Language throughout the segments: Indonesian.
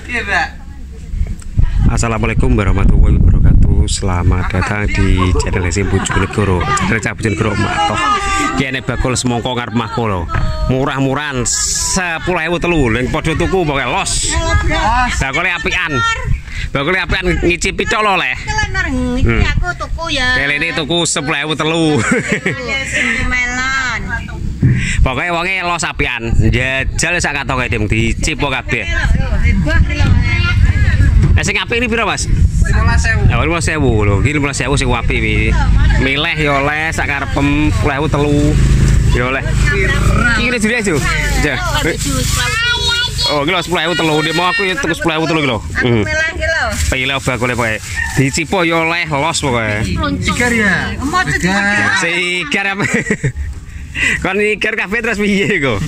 Assalamualaikum warahmatullahi wabarakatuh. Selamat datang di channel Esi Bojonegoro. Channel Cak Bojonegoro Matoh. Kene bakul semongko ngarep mahku lho. Murah-murahan 10.000 telu. Ning padha tuku pokoke los. Bakule apian. Bakule apian ngicipi tok lho leh. Iki aku tuku ya. Kene tuku 10.000 telu. Melon. Pokoknya wonge los apian. Jajal sak katoke dem dicipo kabeh. Sing apik ini piro, Mas? 15.000. Ya 15.000 lho. Iki 15.000 sing apik iki. Milih ya oleh sak karepem 10.000 telu. Ya oleh. Iki juri aja. Ya. Oh, iki lho 10.000 telu. Demo aku ya tuku 10.000 telu iki lho. Melah iki lho. Pilih bakule pokoke. Dicipo ya oleh los pokoke. Sigar ya. Sigar apa? Kon igar kabeh terus piye kok?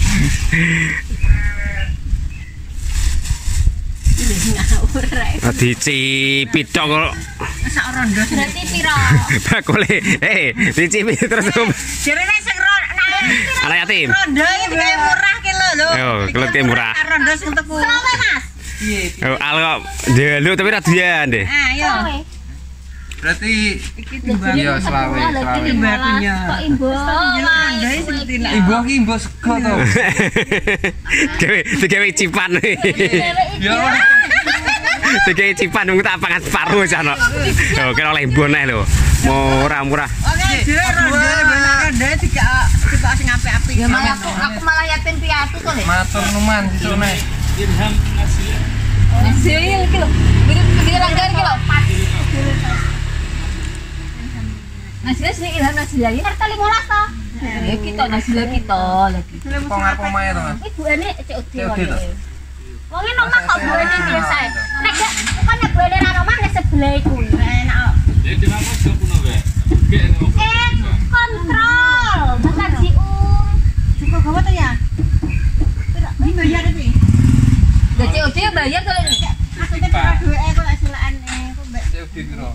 Dicipi tok kok. Sak rondo berarti piro? Bakule dicipi terus. Jarene sing Anak yatim. rondo iki digawe murah ki lho. Yo, kelete murah. Rondo sing tuku. Selawe, Mas. Piye? Oh, alo delu tapi ra dian deh. Ayo. Berarti ya selawe. Imbakunya. Kok imbo? Rondo iki sing tinak. Ibu ki mbok sego to. Digawe cipan. Ya. Digawe cipan mung tak pangan separuh jan kok. Yo kira oleh boneh lho. Murah-murah. Oke, jere rondo rondo tiga sing apik-apik. Ya malah aku malah yatim piatu to, Le. Matur numan sisone. Nasil iki lho. Gede langgar iki lho. Nasil sing Ilham Nasil iki harta 15 to. Ya kita Nasil kita lagi. Kok ngarep omahe to, Mas? Ibuane COD COD to. Wong en omah kok buane biasa. Nek gak kan nek buane ra omah nek sebelah iku. Enak. Ya dinamo sepuno wae. Kontrol. Bukan jiung. Cukup gawe to ya? Ini bayar iki. Gak COD bayar to ini. Maksudnya pira duweke kok lek silakan kok mbak. COD piro?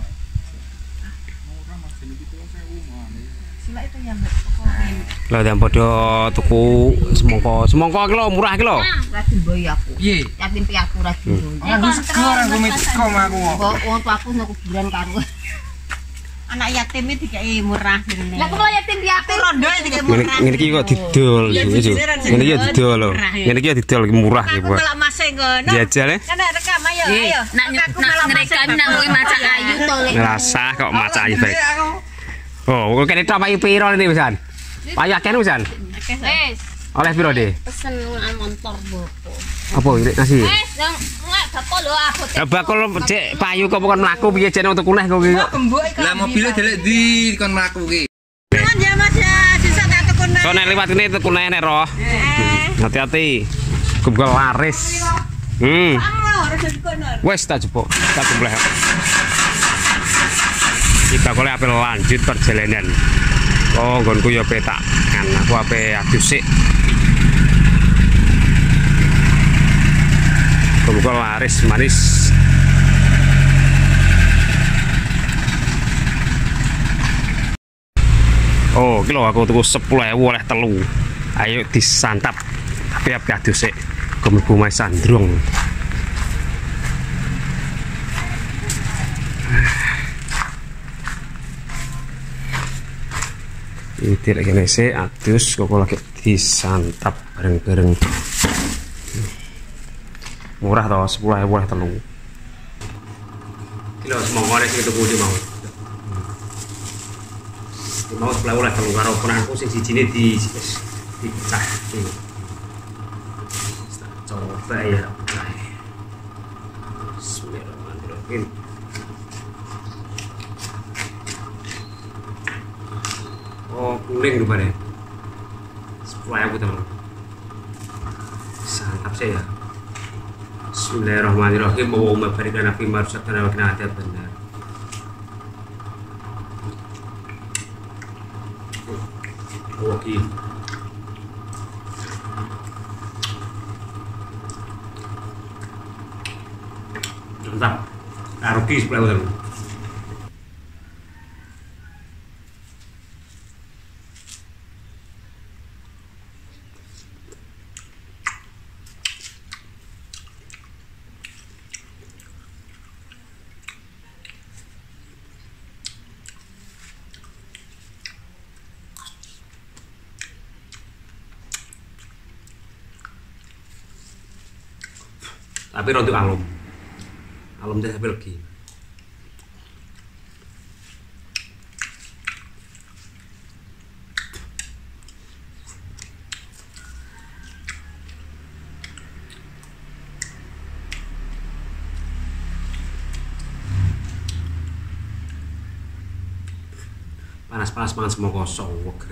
Silak itu ya mbak. Lah dan padha tuku semongko. Semongko iki lho murah iki lho. Ra dimboy aku. Piye? Yatim piatu ra dimboy. Aku sego ora nggo sego aku kok. Wong tuaku nang kuburan karo. Anak yatim iki dikai murah jenenge. Lah kok yatim piatu rondo dikai murah. Ngene iki kok didol iki. Ngene iki didol lho. Ngene iki didol murah iki, Bu. Kalau Mas ngono. Jajal Kan rekam ayo ayo. Nak ngerekam nak kowe maca ayu to Le. Ngerasa kok maca ayu baik. Oh, kok kene tok payu piro ini pisan? Payu akeh pisan. Wes, Oleh piro, De? pesen motor bopo. Apa iki nasi? Wes, nggak bakal lho aku. Lah bakul cek payu kok kon mlaku piye jane untuk kuleh kok iki kok. Lah mobilnya delek di kon mlaku ki. Ya Mas ya, sisa tak tekun. So nek liwat kene tuku nek roh. Hati-hati. Kebul laris. Wes tak jebok, tak jeblah. Kita boleh apel lanjut perjalanan. Oh, nggonku ya petak. Kan aku ape adus sik. Kebul laris manis. Oh, iki lho aku tuku 10.000 oleh telu. Ayo disantap. Tapi ape adus sik. Kemlebu mae sandrung. Ini lagi nasi adus kok lagi disantap bareng-bareng. Murah toh 10.000 oleh telu. Kilo semua oleh sing tuku mau. Mau 10.000 oleh telu karo ponakku sing sijine dipecah iki. Coba ya. Bismillahirrahmanirrahim. Oh, kuning rupanya 10.000 teman. Santap saya. Bismillahirrahmanirrahim. Allahumma barik lana fima razaqtana wa qina adzabannar. Oke. Mantap. Rugi 10.000 teman. Tapi rontok alum. Alum teh tapi legi. Panas-panas mangan semua kosong weger.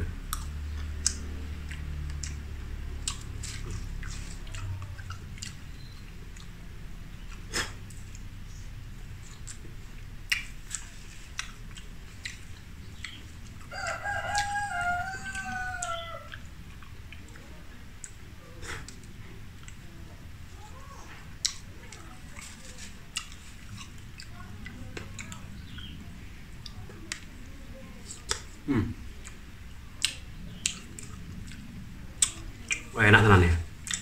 Wah, enak tenan ya.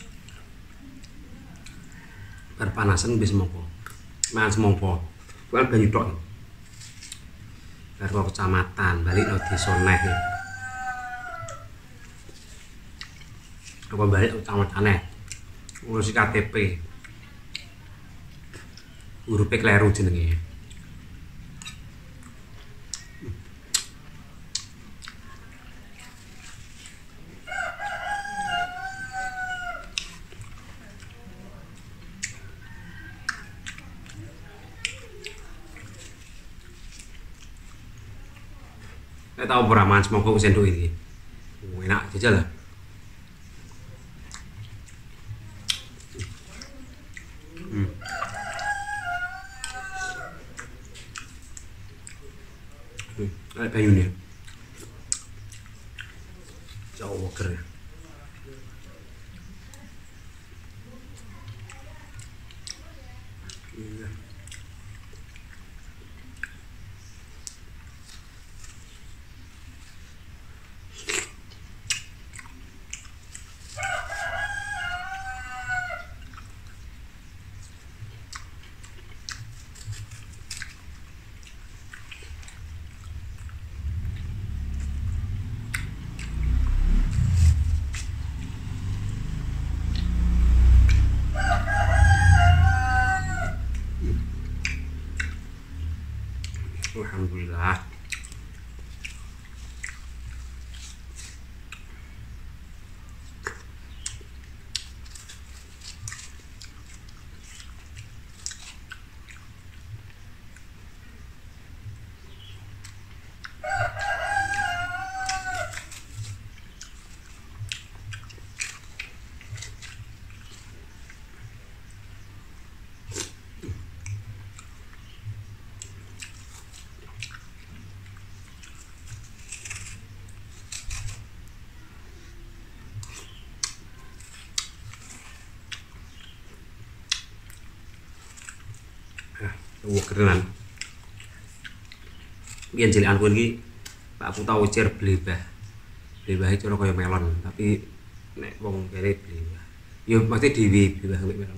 Berpanasan bis semongko. Mangan semongko. Bukan banyu tok. Baru kecamatan, balik lo desa neh. Apa balik kecamatan neh. Ngurusi KTP. Hurufe kleru jenenge. Saya tahu beraman semongko sendok ini. Enak jajal lah. Ada banyunya. Jauh weger ya. Alhamdulillah. Kerenan. Biyen cilikanku iki Pak aku tau ucir blebah. Blebah itu kaya melon, tapi nek wong kene blebah. Ya mesti dhewe blebah ambek melon.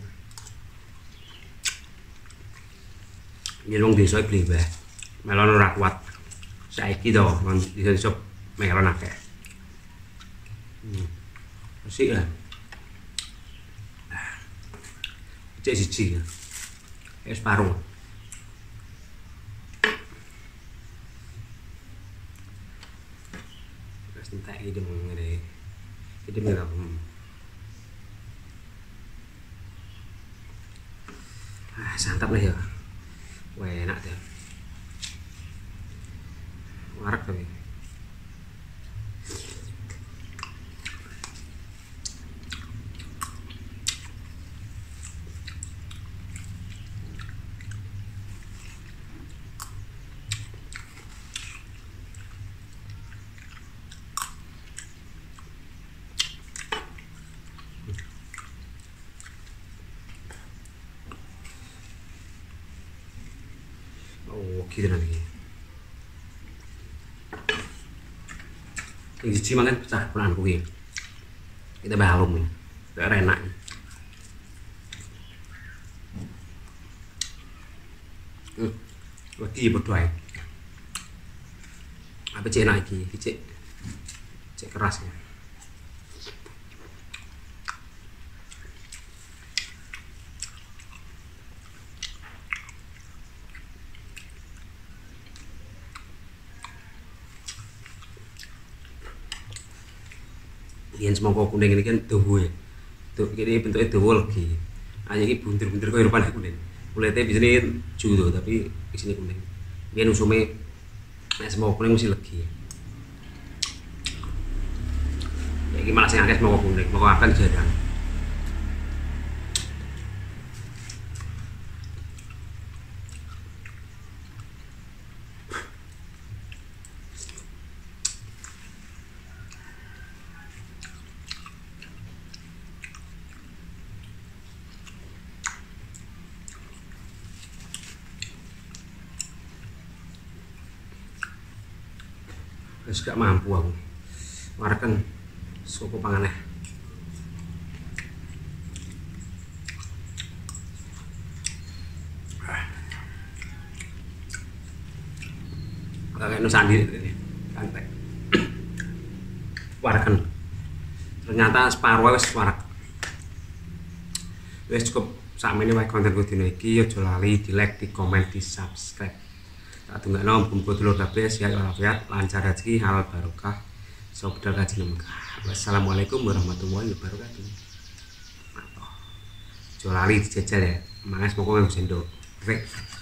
Yen wong desa blebah. Melon ora kuat. Saiki to, iso melon akeh. Resik ya. Cek siji. Es paruh. Entek idem ngene. Idem ora. Santap lah ya. Wah, enak deh. Warak tapi. Gitu nanti. Yang siji mangan pecah pulanganku iki. Kita balung nih. Gak enak. Lagi berdoa. Apa cek enak iki? Cek keras ya. Yen semangka kuning ini kan dawa ya. Tuh ini bentuknya dawa lagi. Hanya ini buntir-buntir kaya rupanya kuning. Kulitnya biasanya judo tapi isinya kuning. Yen usume nek semangka kuning mesti legi. Ya iki malah sing akeh semangka kuning, moko akan jarang. Wis gak mampu aku. Mareken suku panganeh. Kayak Nusandi ini. Santai. Wareken. Ternyata separuh wis warak. Wis cukup sakmene wae kontenku dina iki, aja lali di like, di komen, di subscribe. Tak tunggakno muga dulur kabeh sehat walafiat, lancar rezeki, halal barokah. Sobedal kaji Mekah. Wassalamualaikum warahmatullahi wabarakatuh. Aja lali dijajal ya. Mangas moko sendok. Oke.